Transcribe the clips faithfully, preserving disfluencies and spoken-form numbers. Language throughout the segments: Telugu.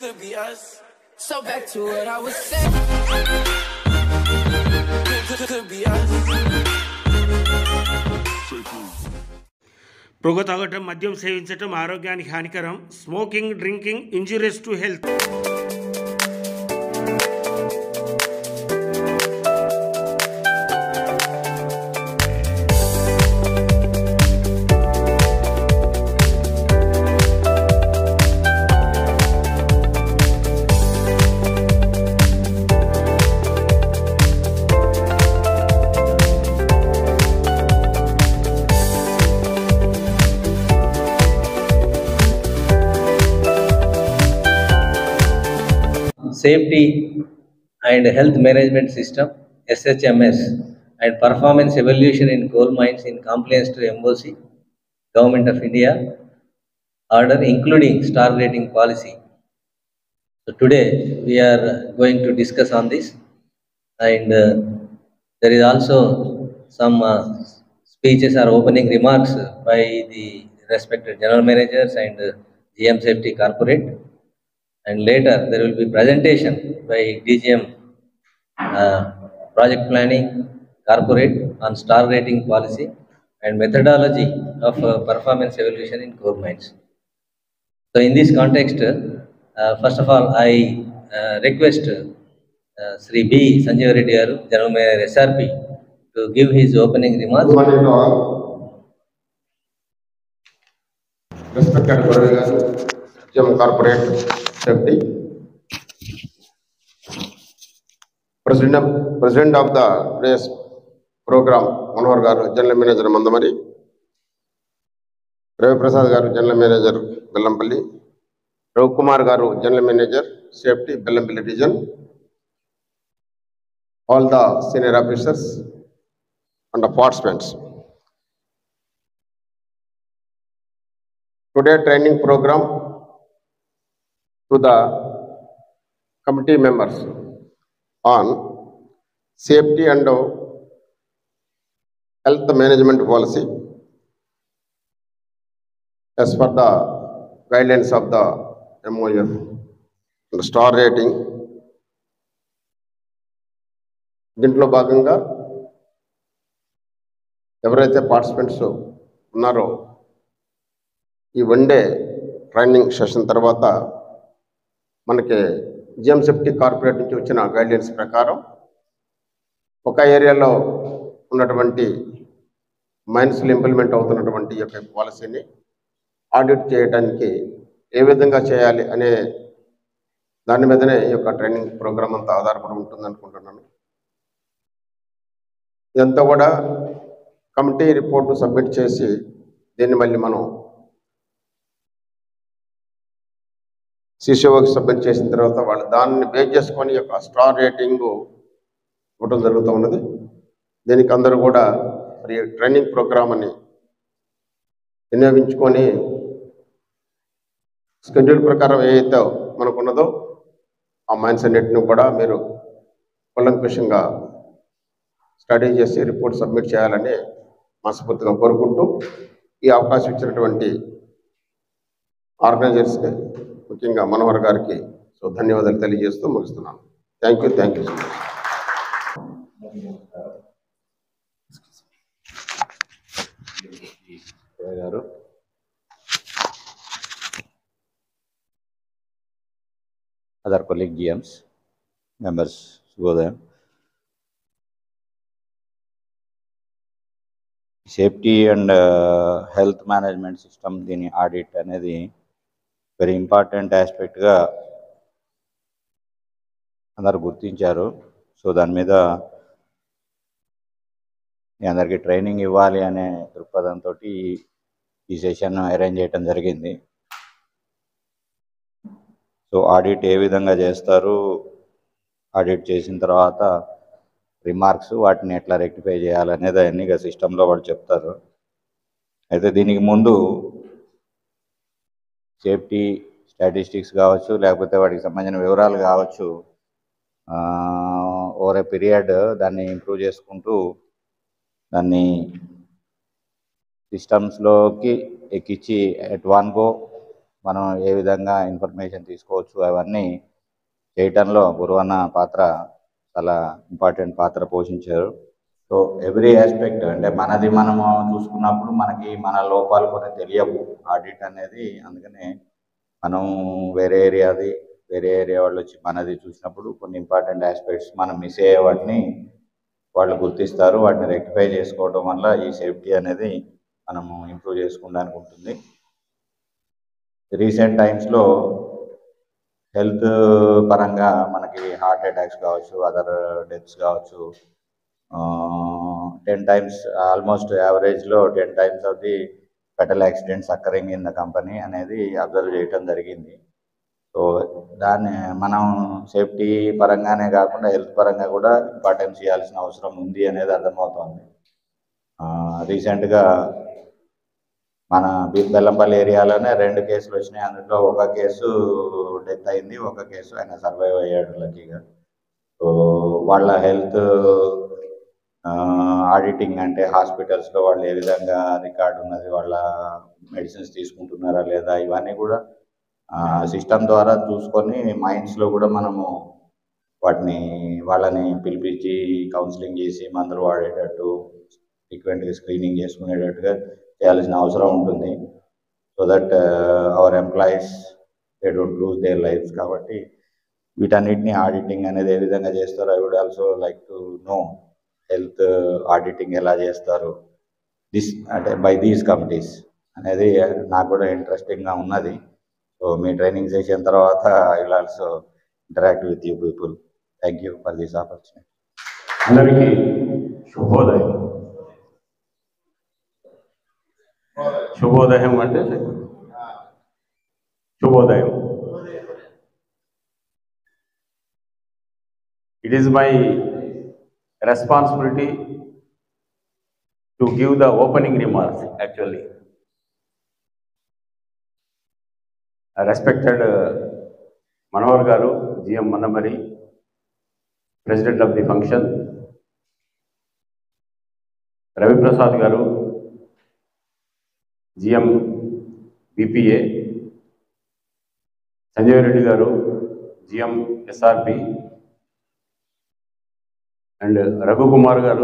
Could be us. So back to what I was saying. Could, could be us. పొగ తాగటం, మద్యం సేవించటం ఆరోగ్యానికి హానికరం. Smoking, drinking injurious to health. Safety and Health Management System S H M S and Performance Evaluation in Coal Mines in compliance to M O C, Government of India order, including star rating policy. So today we are going to discuss on this, and uh, there is also some uh, speeches or opening remarks by the respected general managers and uh, G M Safety Corporate. And later there will be presentation by D G M uh, Project Planning Corporate on star rating policy and methodology of uh, performance evaluation in coal mines. So in this context, uh, first of all, I uh, request uh, Sri B. Sanjeev Reddy Garu, General Manager S R P, to give his opening remarks. Good morning to all. Respected Garu, G M Corporate Safety, President of, President of the today's program, Manohar Garu, General Manager Mandamari, Ravi Prasad Garu, General Manager Bellampalli, Ravi Kumar Garu, General Manager Safety, Bellampalli Region, all the senior officers and the participants. Today training program to the committee members on safety and health management policy as per the guidelines of the M O F and star rating. దీంట్లో భాగంగా ఎవరైతే పార్టిసిపెంట్స్ ఉన్నారో ఈ వన్ డే ట్రైనింగ్ సెషన్ తర్వాత మనకి జిఎం సేఫ్టీ కార్పొరేట్ నుంచి వచ్చిన గైడ్లైన్స్ ప్రకారం ఒక ఏరియాలో ఉన్నటువంటి మైన్స్లో ఇంప్లిమెంట్ అవుతున్నటువంటి ఈ యొక్క పాలసీని ఆడిట్ చేయడానికి ఏ విధంగా చేయాలి అనే దాని మీదనే ఈ యొక్క ట్రైనింగ్ ప్రోగ్రామ్ అంతా ఆధారపడి ఉంటుంది అనుకుంటున్నాను. ఇదంతా కూడా కమిటీ రిపోర్టు సబ్మిట్ చేసి దీన్ని మళ్ళీ మనం సిసిఓకి సబ్మిట్ చేసిన తర్వాత వాళ్ళు దాన్ని బేస్ చేసుకొని యొక్క స్టార్ రేటింగ్ ఇవ్వడం జరుగుతూ ఉన్నది. దీనికి అందరూ కూడా మరి ట్రైనింగ్ ప్రోగ్రామ్ అని వినియోగించుకొని షెడ్యూల్ ప్రకారం ఏదైతే మనకున్నదో ఆ మైన్స్ అన్నిటిని కూడా మీరు కూలంకషంగా స్టడీ చేసి రిపోర్ట్ సబ్మిట్ చేయాలని మనస్ఫూర్తిగా కోరుకుంటూ ఈ అవకాశం ఇచ్చినటువంటి ఆర్గనైజర్స్కి ముఖ్యంగా మనోహర్ గారికి సో ధన్యవాదాలు తెలియజేస్తూ ముగిస్తున్నాను. Thank you thank you so much గారు అదర్ కొలీగ్ జిఎమ్స్ మెంబర్స్ శుభోదయం. Safety and health management system దీని ఆడిట్ అనేది వెరీ ఇంపార్టెంట్ ఆస్పెక్ట్గా అందరు గుర్తించారు. సో దాని మీద మీ అందరికీ ట్రైనింగ్ ఇవ్వాలి అనే దృక్పథంతో ఈ సెషన్ అరేంజ్ చేయడం జరిగింది. సో ఆడిట్ ఏ విధంగా చేస్తారు, ఆడిట్ చేసిన తర్వాత రిమార్క్స్ వాటిని ఎట్లా రెక్టిఫై చేయాలనేది అన్ని సిస్టంలో వాళ్ళు చెప్తారు. అయితే దీనికి ముందు సేఫ్టీ స్టాటిస్టిక్స్ కావచ్చు, లేకపోతే వాటికి సంబంధించిన వివరాలు కావచ్చు, ఓవర్ ఏ పీరియడ్ దాన్ని ఇంప్రూవ్ చేసుకుంటూ దాన్ని సిస్టమ్స్లోకి ఎక్కించి ఎట్ వన్ గో మనం ఏ విధంగా ఇన్ఫర్మేషన్ తీసుకోవచ్చు అవన్నీ చేయటంలో గురువన్న పాత్ర చాలా ఇంపార్టెంట్ పాత్ర పోషించారు. సో ఎవ్రీ ఆస్పెక్ట్ అంటే మనది మనము చూసుకున్నప్పుడు మనకి మన లోపాలు కొన్ని తెలియవు ఆడిట్ అనేది. అందుకనే మనం వేరే ఏరియాది వేరే ఏరియా వాళ్ళు వచ్చి మనది చూసినప్పుడు కొన్ని ఇంపార్టెంట్ ఆస్పెక్ట్స్ మనం మిస్ అయ్యే వాటిని వాళ్ళు గుర్తిస్తారు. వాటిని రెక్టిఫై చేసుకోవడం వల్ల ఈ సేఫ్టీ అనేది మనము ఇంప్రూవ్ చేసుకోవడానికి ఉంటుంది. రీసెంట్ టైమ్స్లో హెల్త్ పరంగా మనకి హార్ట్ అటాక్స్ కావచ్చు, అదర్ డెత్స్ కావచ్చు, టెన్ టైమ్స్ ఆల్మోస్ట్ యావరేజ్లో ten times of the fatal accidents occurring in the company అనేది అబ్జర్వ్ చేయటం జరిగింది. సో దాన్ని మనం సేఫ్టీ పరంగానే కాకుండా హెల్త్ పరంగా కూడా ఇంపార్టెన్స్ ఇవ్వాల్సిన అవసరం ఉంది అనేది అర్థమవుతోంది. రీసెంట్గా మన బెల్లంపల్లి ఏరియాలోనే రెండు కేసులు వచ్చినాయి. అందులో ఒక కేసు డెత్ అయింది, ఒక కేసు ఆయన సర్వైవ్ అయ్యాడు లక్కీగా. సో వాళ్ళ హెల్త్ ఆడిటింగ్ అంటే హాస్పిటల్స్లో వాళ్ళు ఏ విధంగా రికార్డు ఉన్నది, వాళ్ళ మెడిసిన్స్ తీసుకుంటున్నారా లేదా, ఇవన్నీ కూడా సిస్టమ్ ద్వారా చూసుకొని మైండ్స్లో కూడా మనము వాటిని వాళ్ళని పిలిపించి కౌన్సిలింగ్ చేసి మందులు వాడేటట్టు ఫ్రీక్వెంట్గా స్క్రీనింగ్ చేసుకునేటట్టుగా చేయాల్సిన అవసరం ఉంటుంది. So that our employees they don't lose their lives. కాబట్టి వీటన్నిటిని ఆడిటింగ్ అనేది ఏ విధంగా చేస్తారో I would also like to know health auditing ఎలా చేస్తారు దిస్ అంటే బై దీస్ కమిటీస్ అనేది నాకు కూడా ఇంట్రెస్టింగ్గా ఉన్నది. సో మీ ట్రైనింగ్ సెషన్ తర్వాత I will also interact with you people. Thank you for this opportunity. అందరికీ శుభోదయం. శుభోదయం అంటే శుభోదయం. It is my responsibility to give the opening remarks actually. I respected uh, Manohar Garu, G M Manamari, President of the function, Ravi Prasad Garu, G M B P A, Sanjay Reddy Garu, G M S R P, and Raghu Kumar Garu,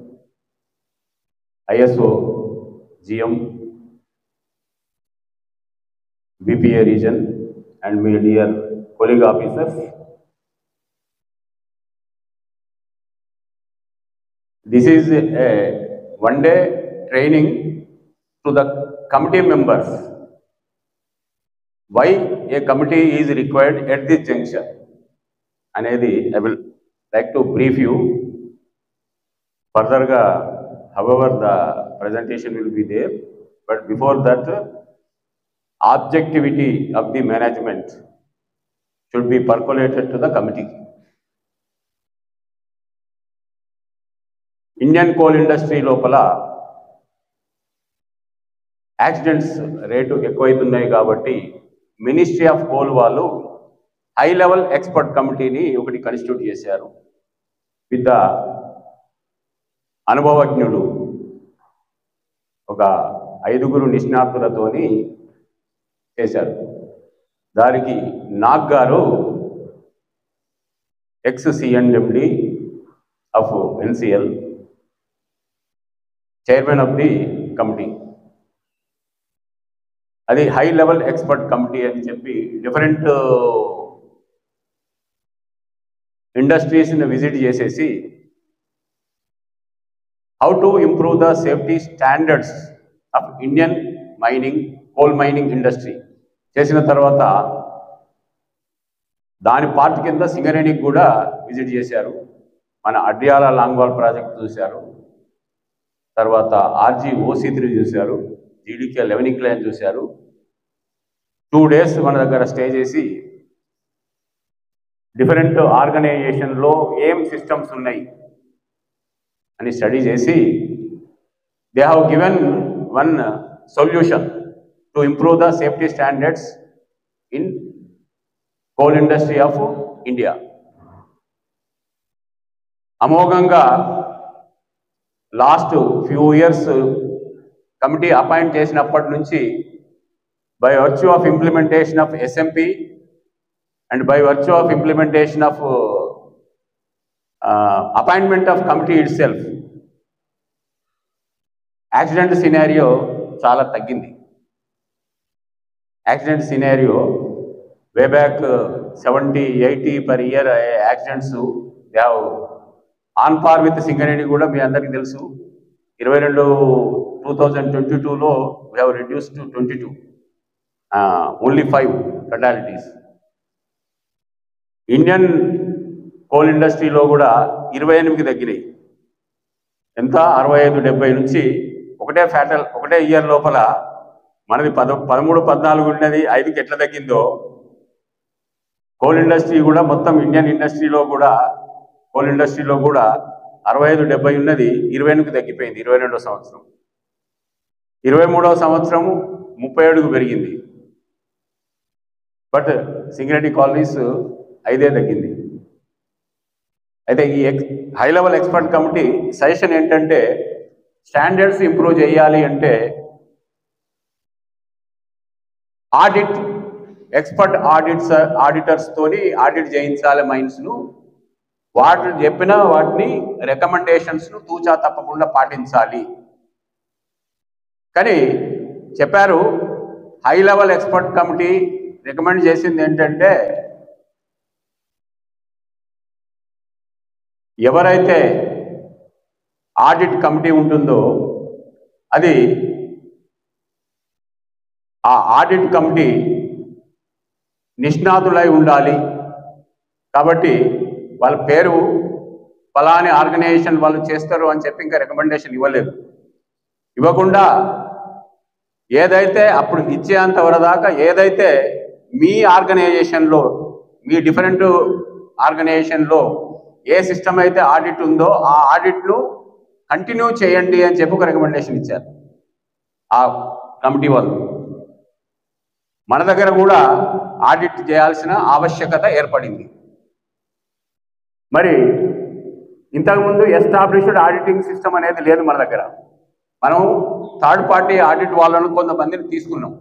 I S O, G M, B P A region, and my dear colleague officers. This is a one-day training to the committee members. Why a committee is required at this juncture? Anedi, I will like to brief you. Further, however, the presentation will be there. But before that, objectivity of the management should be percolated to the committee. Indian coal industry lopala accidents rate ఎక్కువైతున్నాయి కాబట్టి మినిస్ట్రీ ఆఫ్ కోల్ వాళ్ళు హై లెవెల్ ఎక్స్పర్ట్ కమిటీని ఒకటి కన్స్టిట్యూట్ చేశారు. విత్ ద అనుభవజ్ఞులు ఒక ఐదుగురు నిష్ణాతులతోని చేశారు. దానికి నాగ్ గారు ex CMD of NCL, chairman of the committee. అది హై లెవెల్ ఎక్స్పర్ట్ కమిటీ అని చెప్పి డిఫరెంట్ ఇండస్ట్రీస్ని విజిట్ చేసేసి how to improve the safety standards of Indian mining coal mining industry చేసిన తర్వాత దాని పార్ట్ కింద సింగరేణికి కూడా విజిట్ చేశారు. మన అడ్యాల లాంగ్వాల్ ప్రాజెక్ట్ చూశారు, తర్వాత ఆర్జీ ఓసీ త్రీ చూశారు, జీడీకే లెవెనింగ్ లైన్ చూశారు. టూ డేస్ మన దగ్గర స్టే చేసి డిఫరెంట్ ఆర్గనైజేషన్లో ఏం సిస్టమ్స్ ఉన్నాయి అని స్టడీ చేసి they have given one solution to improve the safety standards in coal industry of India. అమోఘంగా last few years committee appoint చేసినప్పటి నుంచి by virtue of implementation of S M P and by virtue of implementation of uh, uh, appointment of committee itself, accident scenario chala taggindi. Accident scenario way back uh, seventy, eighty per year uh, accidents they have on par with Singareni kuda మీ అందరికీ తెలుసు. ఇరవై రెండు two thousand twenty-two లో we have reduced to twenty-two, uh, only five fatalities. Indian coal ఇండస్ట్రీలో కూడా ఇరవై ఎనిమిది తగ్గినాయి. ఎంత అరవై ఐదు డెబ్బై నుంచి ఒకటే ఫ్యాటల్ ఒకటే ఇయర్ లోపల మనది పద పదమూడు పద్నాలుగు ఉన్నది ఐదుకి ఎట్లా తగ్గిందో కోల్ ఇండస్ట్రీ కూడా మొత్తం ఇండియన్ ఇండస్ట్రీలో కూడా కోల్ ఇండస్ట్రీలో కూడా అరవై ఐదు డెబ్బై ఉన్నది ఇరవై ఎనిమిది తగ్గిపోయింది. ఇరవై రెండో సంవత్సరం ఇరవై మూడవ సంవత్సరము ముప్పై ఏడుకు పెరిగింది. బట్ సింగరేణి కాలనీస్ ఐదే తగ్గింది. అయితే ఈ ex high level expert committee suggestion ఏంటంటే స్టాండర్డ్స్ ఇంప్రూవ్ చేయాలి అంటే ఆడిట్ ఎక్స్పర్ట్ ఆడిట్స్ ఆడిటర్స్ తోని ఆడిట్ చేయించాలి మైన్స్ను. వాటిని చెప్పిన వాటిని రికమెండేషన్స్ను తూచా తప్పకుండా పాటించాలి. కానీ చెప్పారు high level expert committee recommend చేసింది ఏంటంటే ఎవరైతే ఆడిట్ కమిటీ ఉంటుందో అది ఆ ఆడిట్ కమిటీ నిష్ణాతులై ఉండాలి. కాబట్టి వాళ్ళ పేరు ఫలాని ఆర్గనైజేషన్ వాళ్ళు చేస్తారు అని చెప్పి ఇంకా రికమెండేషన్ ఇవ్వలేదు. ఇవ్వకుండా ఏదైతే అప్పుడు ఇచ్చేంత వరదాకా ఏదైతే మీ ఆర్గనైజేషన్లో మీ డిఫరెంట్ ఆర్గనైజేషన్లో ఏ సిస్టమ్ అయితే ఆడిట్ ఉందో ఆ ఆడిట్ను కంటిన్యూ చేయండి అని చెప్పి ఒక రికమెండేషన్ ఇచ్చారు ఆ కమిటీ వాళ్ళు. మన దగ్గర కూడా ఆడిట్ చేయాల్సిన ఆవశ్యకత ఏర్పడింది. మరి ఇంతకుముందు ఎస్టాబ్లిష్డ్ ఆడిటింగ్ సిస్టమ్ అనేది లేదు మన దగ్గర. మనం థర్డ్ పార్టీ ఆడిట్ వాళ్ళను కొంతమందిని తీసుకున్నాం.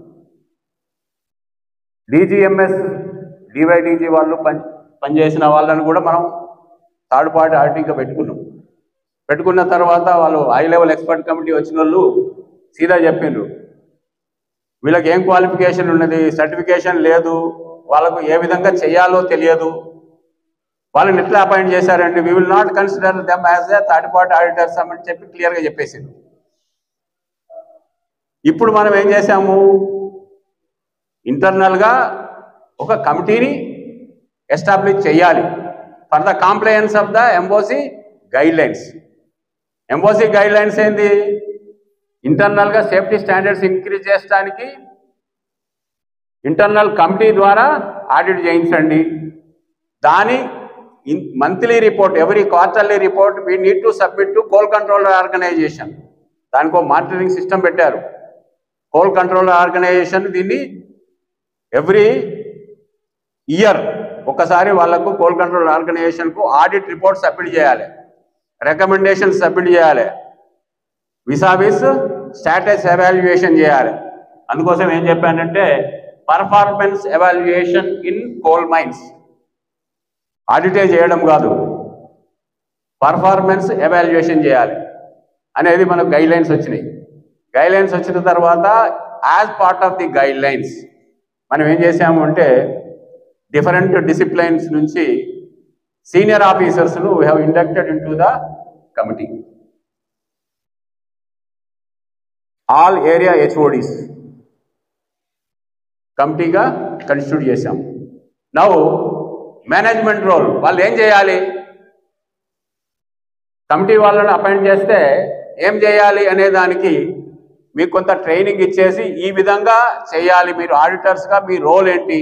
డీజీఎంఎస్ డివైడీజీ వాళ్ళు పని పనిచేసిన వాళ్ళని కూడా మనం థర్డ్ పార్టీ ఆడిటింగ్గా పెట్టుకున్నాం. పెట్టుకున్న తర్వాత వాళ్ళు హై లెవెల్ ఎక్స్పర్ట్ కమిటీ వచ్చిన వాళ్ళు సీదా చెప్పిండ్రు వీళ్ళకి ఏం క్వాలిఫికేషన్ ఉన్నది, సర్టిఫికేషన్ లేదు, వాళ్ళకు ఏ విధంగా చేయాలో తెలియదు, వాళ్ళని ఎట్లా అపాయింట్ చేశారండి, we will not consider them as a third party auditors అని చెప్పి క్లియర్గా చెప్పేసింది. ఇప్పుడు మనం ఏం చేశాము, ఇంటర్నల్గా ఒక కమిటీని ఎస్టాబ్లిష్ చేయాలి for the compliance of the MOC guidelines. MOC guidelines ఏంది, ఇంటర్నల్గా సేఫ్టీ స్టాండర్డ్స్ ఇంక్రీజ్ చేయడానికి ఇంటర్నల్ కమిటీ ద్వారా ఆడిట్ చేయించండి. దాని monthly report every quarterly report we need to submit to coal controller organization. దానికి ఒక మానిటరింగ్ సిస్టమ్ పెట్టారు కోల్ కంట్రోలర్ ఆర్గనైజేషన్. దీన్ని ఎవ్రీ ఇయర్ ఒకసారి వాళ్లకు కోల్ కంట్రోల్ ఆర్గనైజేషన్కు ఆడిట్ రిపోర్ట్ సబ్మిట్ చేయాలి, రికమెండేషన్ సబ్మిట్ చేయాలి, విసావిస్ స్టాటస్ ఎవాల్యుయేషన్ చేయాలి. అందుకోసం ఏం చెప్పానంటే performance evaluation in coal mines, ఆడిటే చేయడం కాదు, పర్ఫార్మెన్స్ ఎవాల్యుయేషన్ చేయాలి అనేది మనకు గైడ్ లైన్స్ వచ్చినాయి. గైడ్ లైన్స్ వచ్చిన తర్వాత as part of the guidelines మనం ఏం చేసాము అంటే డిఫరెంట్ డిసిప్లైన్స్ నుంచి సీనియర్ ఆఫీసర్స్ను we have inducted into the committee. All area HODs కమిటీగా కన్స్టిట్యూట్ చేశాం. నౌ మేనేజ్మెంట్ రోల్ వాళ్ళు ఏం చేయాలి, కమిటీ వాళ్ళని అపాయింట్ చేస్తే ఏం చేయాలి అనే దానికి మీకు కొంత ట్రైనింగ్ ఇచ్చేసి ఈ విధంగా చేయాలి మీరు ఆడిటర్స్గా, మీ రోల్ ఏంటి.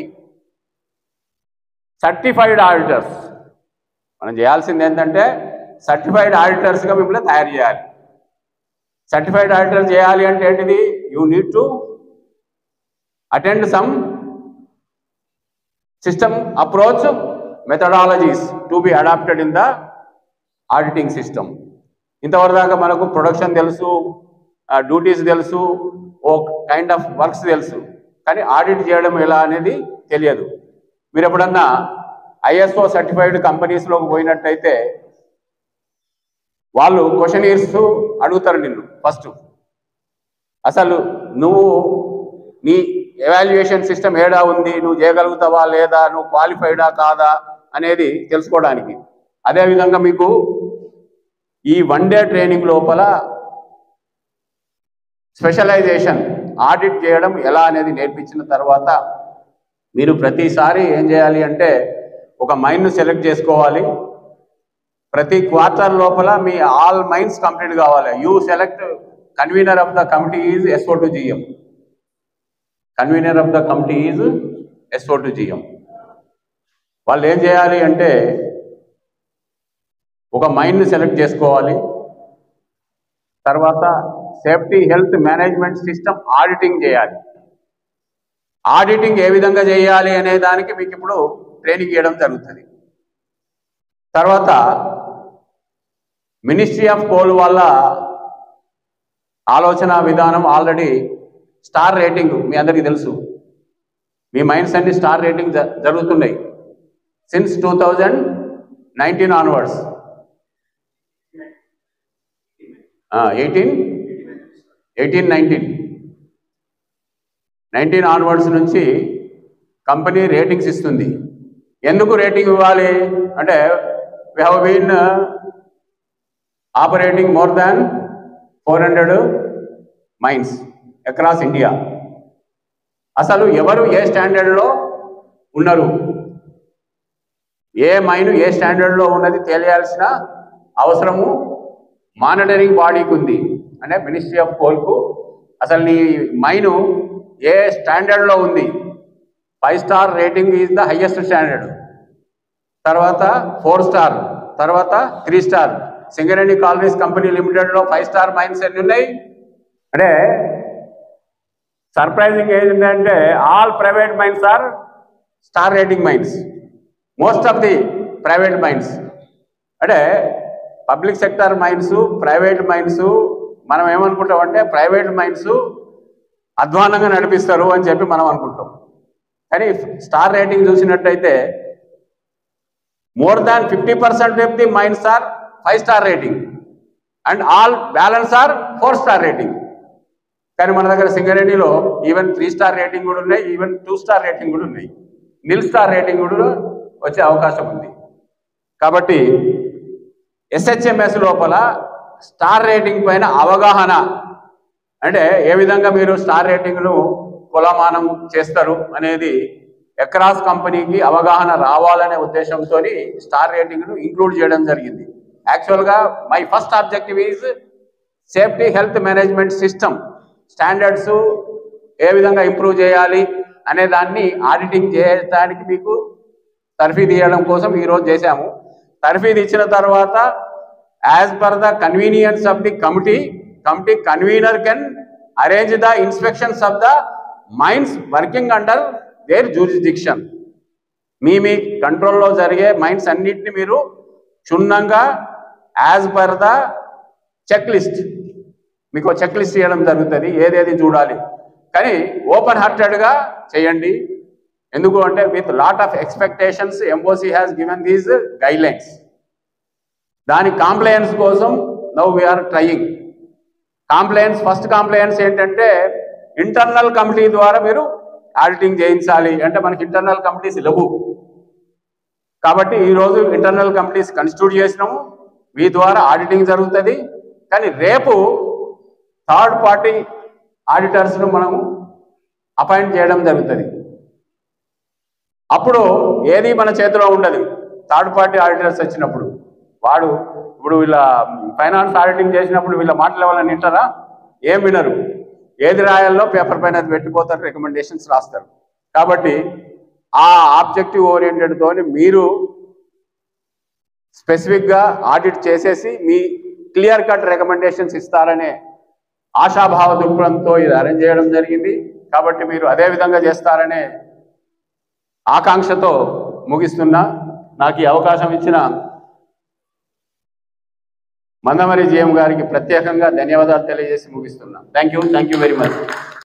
సర్టిఫైడ్ ఆడిటర్స్ మనం చేయాల్సింది ఏంటంటే సర్టిఫైడ్ ఆడిటర్స్గా మిమ్మల్ని తయారు చేయాలి. సర్టిఫైడ్ ఆడిటర్ చేయాలి అంటే ఏంటిది, you need to attend some system approach methodologies to be adapted in the auditing system. ఇంతవరకు దాకా మనకు ప్రొడక్షన్ తెలుసు, డ్యూటీస్ తెలుసు, ఓ కైండ్ ఆఫ్ వర్క్స్ తెలుసు, కానీ ఆడిట్ చేయడం ఎలా అనేది తెలియదు. మీరు ఎప్పుడన్నా ఐఎస్ఓ సర్టిఫైడ్ కంపెనీస్లోకి పోయినట్టయితే వాళ్ళు క్వశ్చనీర్స్ అడుగుతారు నిన్ను. ఫస్ట్ అసలు నువ్వు నీ ఎవాల్యుయేషన్ సిస్టమ్ ఏడా ఉంది, నువ్వు చేయగలుగుతావా లేదా, నువ్వు క్వాలిఫైడా కాదా అనేది తెలుసుకోవడానికి. అదేవిధంగా మీకు ఈ వన్ డే ట్రైనింగ్ లోపల స్పెషలైజేషన్ ఆడిట్ చేయడం ఎలా అనేది నేర్పించిన తర్వాత మీరు ప్రతిసారి ఏం చేయాలి అంటే ఒక మైండ్ను సెలెక్ట్ చేసుకోవాలి. ప్రతి క్వార్టర్ లోపల మీ ఆల్ మైండ్స్ కంప్లీట్ కావాలి. You select convener of the committee is SO to GM. Convener of the committee is SO to GM. వాళ్ళు ఏం చేయాలి అంటే ఒక మైండ్ని సెలెక్ట్ చేసుకోవాలి. తర్వాత safety health management system auditing చేయాలి. ఆడిటింగ్ ఏ విధంగా చేయాలి అనే దానికి మీకు ఇప్పుడు ట్రైనింగ్ ఇవ్వడం జరుగుతుంది. తర్వాత మినిస్ట్రీ ఆఫ్ కోల్ వాళ్ళ ఆలోచన విధానం ఆల్రెడీ స్టార్ రేటింగ్ మీ అందరికీ తెలుసు. మీ మైండ్స్ అన్ని స్టార్ రేటింగ్ జరుగుతున్నాయి since two thousand nineteen onwards. Eighteen eighteen nineteen nineteen onwards నుంచి కంపెనీ రేటింగ్స్ ఇస్తుంది. ఎందుకు రేటింగ్ ఇవ్వాలి అంటే we have been operating more than four hundred mines across India. అసలు ఎవరు ఏ స్టాండర్డ్లో ఉన్నారు, ఏ మైను ఏ స్టాండర్డ్లో ఉన్నది తెలియాల్సిన అవసరము మానిటరింగ్ బాడీకి ఉంది. అంటే మినిస్ట్రీ ఆఫ్ కోల్కు అసలు నీ మైను ఏ స్టాండర్డ్లో ఉంది. Five star rating is the highest standard, తర్వాత ఫోర్ స్టార్, తర్వాత three star. Singareni collieries company లిమిటెడ్లో ఫైవ్ స్టార్ మైన్స్ ఎన్ని ఉన్నాయి అంటే సర్ప్రైజింగ్ ఏంటంటే all private mines are star rating mines. Most of the private mines అంటే public sector mines, private mines మనం ఏమనుకుంటామంటే ప్రైవేట్ మైన్స్ అధ్వానంగా నడిపిస్తారు అని చెప్పి మనం అనుకుంటాం. కానీ స్టార్ రేటింగ్ చూసినట్టయితే more than fifty percent of the mines are five star rating and all balance are four star rating. కానీ మన దగ్గర సింగరేణిలో ఈవెన్ త్రీ స్టార్ రేటింగ్ కూడా ఉన్నాయి, ఈవెన్ టూ స్టార్ రేటింగ్ కూడా ఉన్నాయి, నిల్ స్టార్ రేటింగ్ కూడా వచ్చే అవకాశం ఉంది. కాబట్టి ఎస్హెచ్ఎంఎస్ లోపల స్టార్ రేటింగ్ పైన అవగాహన అంటే ఏ విధంగా మీరు స్టార్ రేటింగ్ను కొలమానం చేస్తారు అనేది అక్రాస్ కంపెనీకి అవగాహన రావాలనే ఉద్దేశంతో స్టార్ రేటింగ్ను ఇంక్లూడ్ చేయడం జరిగింది. యాక్చువల్గా my first objective is safety health management system standards ఏ విధంగా ఇంప్రూవ్ చేయాలి అనే దాన్ని ఆడిటింగ్ చేయడానికి మీకు తర్ఫీదు ఇవ్వడం కోసం ఈరోజు చేశాము. తర్ఫీదు ఇచ్చిన తర్వాత as per the convenience of the committee committee convener can arrange the inspections of the mines working under their jurisdiction. మీ మీ కంట్రోల్లో జరిగే మైన్స్ అన్నింటినీ మీరు క్షుణ్ణంగా as per the checklist మీకు చెక్ లిస్ట్ చేయడం జరుగుతుంది, ఏదేది చూడాలి. కానీ ఓపెన్ హార్టెడ్గా చేయండి. ఎందుకు అంటే with lot of expectations MOC has given these guidelines. దాని కాంప్లయన్స్ కోసం now we're trying. Compliance first compliance ఏంటంటే ఇంటర్నల్ కమిటీ ద్వారా మీరు ఆడిటింగ్ చేయించాలి. అంటే మనకి ఇంటర్నల్ కమిటీస్ లేవు కాబట్టి ఈరోజు ఇంటర్నల్ కమిటీస్ కన్స్టిట్యూట్ చేసినాము, మీ ద్వారా ఆడిటింగ్ జరుగుతుంది. కానీ రేపు థర్డ్ పార్టీ ఆడిటర్స్ను మనము అపాయింట్ చేయడం జరుగుతుంది. అప్పుడు ఏది మన చేతిలో ఉండదు. థర్డ్ పార్టీ ఆడిటర్స్ వచ్చినప్పుడు వాడు ఇప్పుడు వీళ్ళ ఫైనాన్స్ ఆడిటింగ్ చేసినప్పుడు వీళ్ళ మాటలు ఎవరైనా వింటారా? ఏం వినరు. ఏది రాయాలో పేపర్ పైన అది పెట్టిపోతారు, రికమెండేషన్స్ రాస్తారు. కాబట్టి ఆ ఆబ్జెక్టివ్ ఓరియంటెడ్తో మీరు స్పెసిఫిక్గా ఆడిట్ చేసేసి మీ క్లియర్ కట్ రికమెండేషన్స్ ఇస్తారనే ఆశాభావ దృక్పథంతో ఇది అరేంజ్ చేయడం జరిగింది. కాబట్టి మీరు అదే విధంగా చేస్తారనే ఆకాంక్షతో ముగిస్తున్నా. నాకు ఈ అవకాశం ఇచ్చిన మందమరి జిఎం గారికి ప్రత్యేకంగా ధన్యవాదాలు తెలియజేసి ముగిస్తున్నా. Thank you thank you very much.